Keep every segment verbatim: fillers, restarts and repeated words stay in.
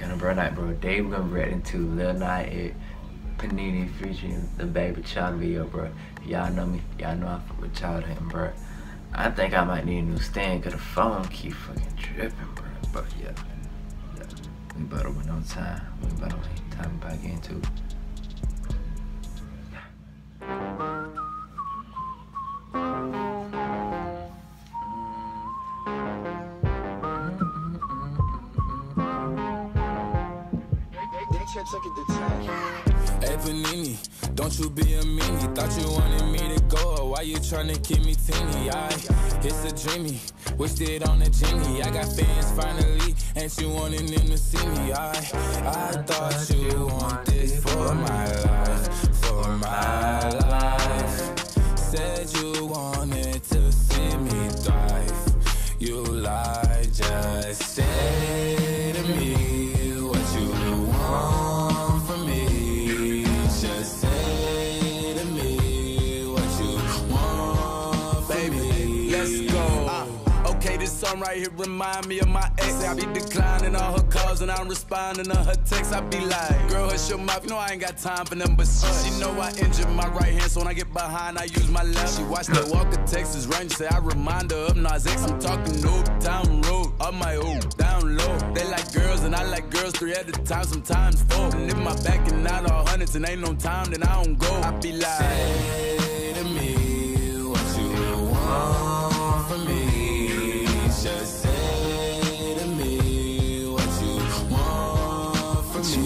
And bro, night, bro, they were gonna react to Lil Nas, Panini featuring Dababy Chowder video, bro. Y'all know me, y'all know I fuck with Chowder, and bro, I think I might need a new stand, cause the phone keep fucking tripping, bro. But yeah, yeah, we better win on time. We better win time back into. Hey Panini, don't you be a meanie. Thought you wanted me to go, or why you tryna keep me teeny? I, it's a dreamy, wished it on a genie. I got fans finally, ain't you wanting them to see me? I, I thought you want this for my life, for my life. Said you wanted to see me thrive. You lied, just say to me what you want from me. Just say to me what you want from Baby, me. Let's go. Uh, okay, this song right here remind me of my ex. I be declining all her calls and I'm responding to her texts. I be like, girl, hush your mouth. You know I ain't got time for them, but she know I injured my right hand, so when I get behind, I use my left. She watched the Walker Texas Ranger, say I remind her of Nas X. I'm talking no town road, up my old down low. They like girls and I like girls three at a time, sometimes four. And if my back and not all hundreds and ain't no time, then I don't go. I be like, say to me what you want from me. Just say to me what you want from me.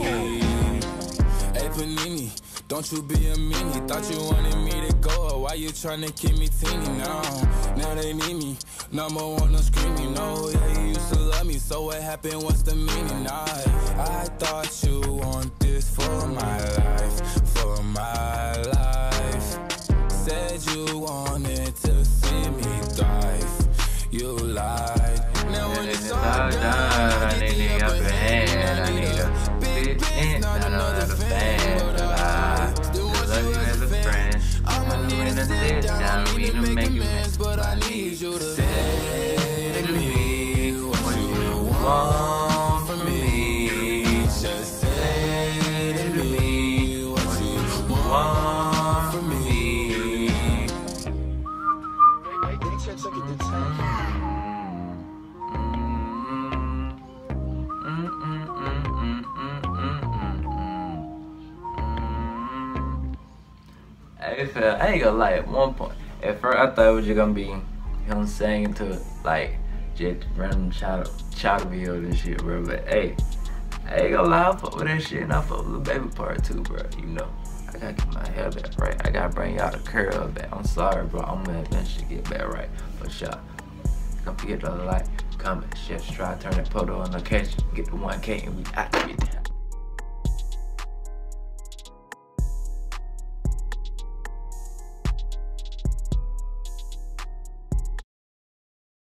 Hey Panini, don't you be a meanie. Thought you wanted me to go, or why you tryna keep me teeny? Now, now they need me. Number one, no screaming. No, yeah, you used to love me, so what happened? What's the meaning? I, I thought you want this for my life, for my life. Said you wanted to see me thrive. You lied. Now when it's all done, I need the upper hand. I need a big bitch, not another fan. But I still want you as a friend. I'ma need to sit down, we need to make amends, but I need you to say to me what you want from me. Just say to me what you want from me. Hey, fam, I ain't gonna lie, at one point, at first I thought it was just gonna be him singing to it, like, just random Chowder, Chowder videos and shit, bro. But hey, I ain't gonna lie, I fuck with that shit, and I fuck with the baby part too, bro. You know, I gotta get my hair back right. I gotta bring y'all the curl back. I'm sorry, bro. I'm gonna eventually get back right. But y'all, don't forget to like, comment, share, subscribe, turn that photo on location, get the one K, and we out to get that.